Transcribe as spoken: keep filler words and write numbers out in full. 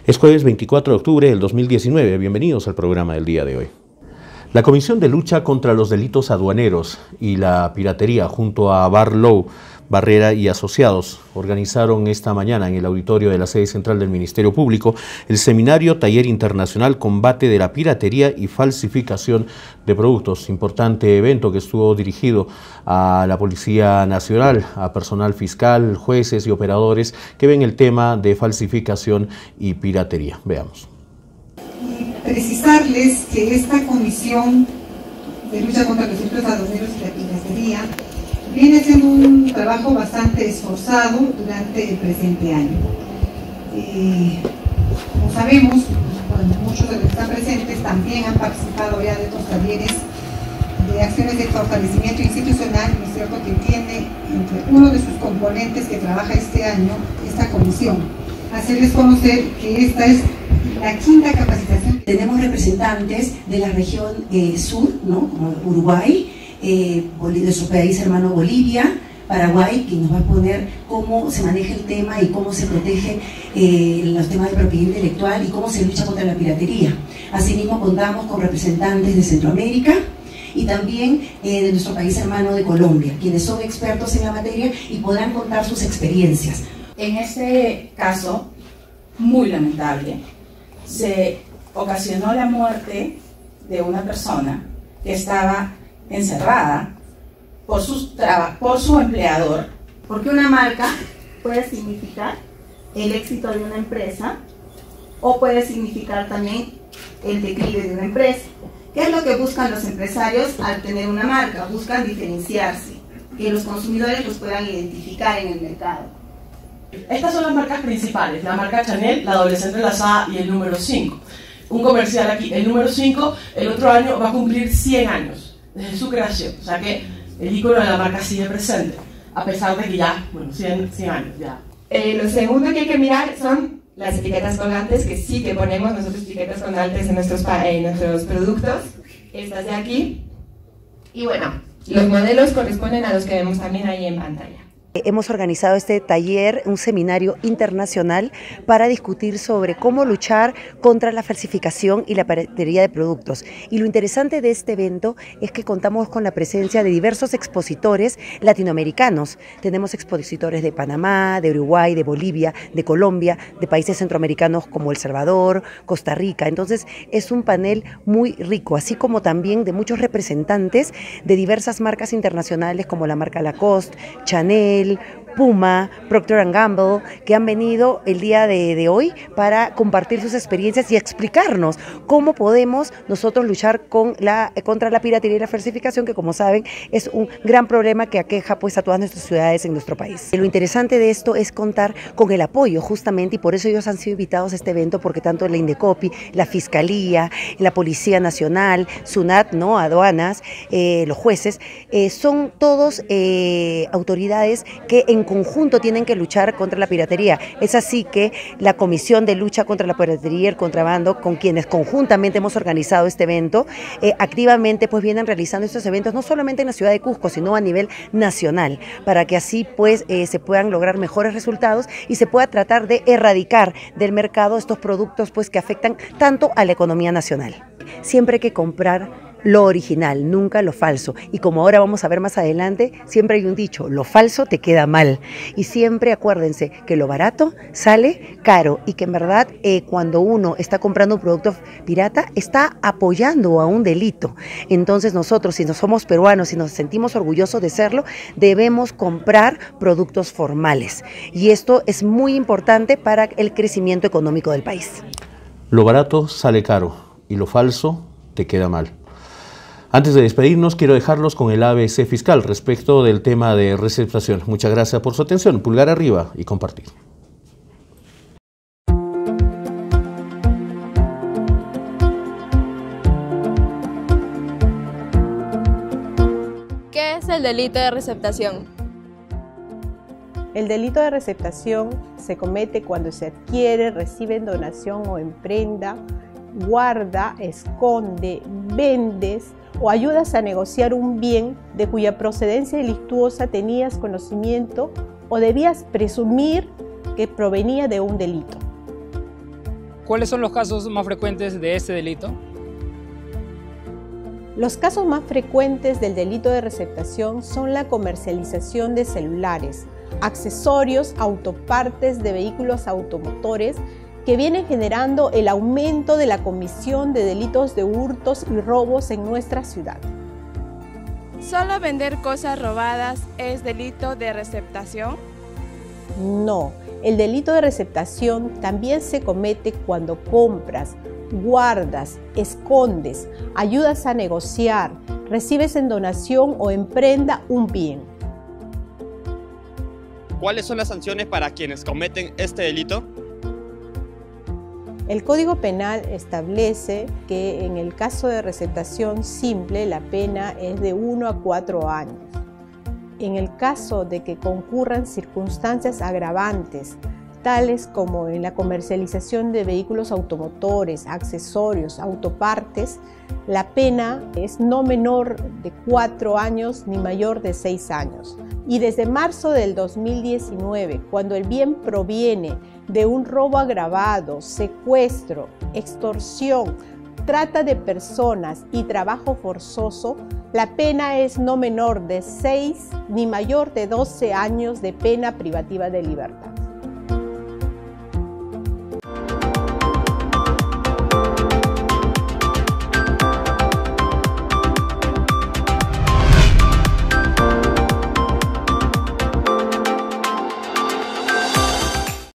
Es jueves veinticuatro de octubre del dos mil diecinueve. Bienvenidos al programa del día de hoy. La Comisión de Lucha contra los Delitos Aduaneros y la Piratería, junto a Barlow, Barrera y Asociados, organizaron esta mañana en el auditorio de la sede central del Ministerio Público el seminario Taller Internacional Combate de la Piratería y Falsificación de Productos. Importante evento que estuvo dirigido a la Policía Nacional, a personal fiscal, jueces y operadores que ven el tema de falsificación y piratería. Veamos. Precisarles que esta Comisión de Lucha contra los Delitos Aduaneros y la Piratería viene haciendo un trabajo bastante esforzado durante el presente año. Eh, como sabemos, bueno, muchos de los que están presentes también han participado ya de estos talleres de acciones de fortalecimiento institucional, ¿no es cierto?, que tiene entre uno de sus componentes que trabaja este año esta comisión. Hacerles conocer que esta es la quinta capacitación. Tenemos representantes de la región eh, sur, ¿no?, como Uruguay, eh, nuestro país hermano Bolivia, Paraguay, que nos va a poner cómo se maneja el tema y cómo se protege eh, los temas de propiedad intelectual y cómo se lucha contra la piratería. Asimismo, contamos con representantes de Centroamérica y también eh, de nuestro país hermano de Colombia, quienes son expertos en la materia y podrán contar sus experiencias. En este caso, muy lamentable, se ocasionó la muerte de una persona que estaba encerrada por su, por su empleador. Porque una marca puede significar el éxito de una empresa o puede significar también el declive de una empresa. ¿Qué es lo que buscan los empresarios al tener una marca? Buscan diferenciarse, que los consumidores los puedan identificar en el mercado. Estas son las marcas principales, la marca Chanel, la doble C entrelazada y el número cinco. Un comercial aquí, el número cinco, el otro año va a cumplir cien años desde su creación, o sea que el icono de la marca sigue presente, a pesar de que ya, bueno, cien, cien años ya. Eh, lo segundo que hay que mirar son las etiquetas colgantes, que sí que ponemos nosotros etiquetas colgantes en nuestros, en nuestros productos, estas de aquí, y bueno, los modelos corresponden a los que vemos también ahí en pantalla. Hemos organizado este taller, un seminario internacional para discutir sobre cómo luchar contra la falsificación y la piratería de productos. Y lo interesante de este evento es que contamos con la presencia de diversos expositores latinoamericanos. Tenemos expositores de Panamá, de Uruguay, de Bolivia, de Colombia, de países centroamericanos como El Salvador, Costa Rica. Entonces es un panel muy rico, así como también de muchos representantes de diversas marcas internacionales como la marca Lacoste, Chanel, Puma, Procter and Gamble, que han venido el día de, de hoy para compartir sus experiencias y explicarnos cómo podemos nosotros luchar con la, contra la piratería y la falsificación, que como saben es un gran problema que aqueja pues a todas nuestras ciudades en nuestro país. Lo interesante de esto es contar con el apoyo justamente, y por eso ellos han sido invitados a este evento, porque tanto la Indecopi, la Fiscalía, la Policía Nacional, SUNAT, ¿no?, aduanas, eh, los jueces, eh, son todos eh, autoridades que en conjunto tienen que luchar contra la piratería. Es así que la Comisión de Lucha contra la Piratería y el Contrabando, con quienes conjuntamente hemos organizado este evento, eh, activamente pues vienen realizando estos eventos no solamente en la ciudad de Cusco, sino a nivel nacional, para que así pues eh, se puedan lograr mejores resultados y se pueda tratar de erradicar del mercado estos productos pues que afectan tanto a la economía nacional. Siempre hay que comprar lo original, nunca lo falso. Y como ahora vamos a ver más adelante, siempre hay un dicho: lo falso te queda mal. Y siempre acuérdense que lo barato sale caro, y que en verdad eh, cuando uno está comprando un producto pirata está apoyando a un delito. Entonces nosotros, si no somos peruanos y nos sentimos orgullosos de serlo, debemos comprar productos formales. Y esto es muy importante para el crecimiento económico del país. Lo barato sale caro y lo falso te queda mal. Antes de despedirnos, quiero dejarlos con el A B C fiscal respecto del tema de receptación. Muchas gracias por su atención. Pulgar arriba y compartir. ¿Qué es el delito de receptación? El delito de receptación se comete cuando se adquiere, recibe en donación o en prenda, guarda, esconde, vendes o ayudas a negociar un bien de cuya procedencia delictuosa tenías conocimiento o debías presumir que provenía de un delito. ¿Cuáles son los casos más frecuentes de este delito? Los casos más frecuentes del delito de receptación son la comercialización de celulares, accesorios, autopartes de vehículos automotores que vienen generando el aumento de la comisión de delitos de hurtos y robos en nuestra ciudad. ¿Solo vender cosas robadas es delito de receptación? No, el delito de receptación también se comete cuando compras, guardas, escondes, ayudas a negociar, recibes en donación o en prenda un bien. ¿Cuáles son las sanciones para quienes cometen este delito? El Código Penal establece que en el caso de receptación simple la pena es de uno a cuatro años. En el caso de que concurran circunstancias agravantes, tales como en la comercialización de vehículos automotores, accesorios, autopartes, la pena es no menor de cuatro años ni mayor de seis años. Y desde marzo del dos mil diecinueve, cuando el bien proviene de un robo agravado, secuestro, extorsión, trata de personas y trabajo forzoso, la pena es no menor de seis ni mayor de doce años de pena privativa de libertad.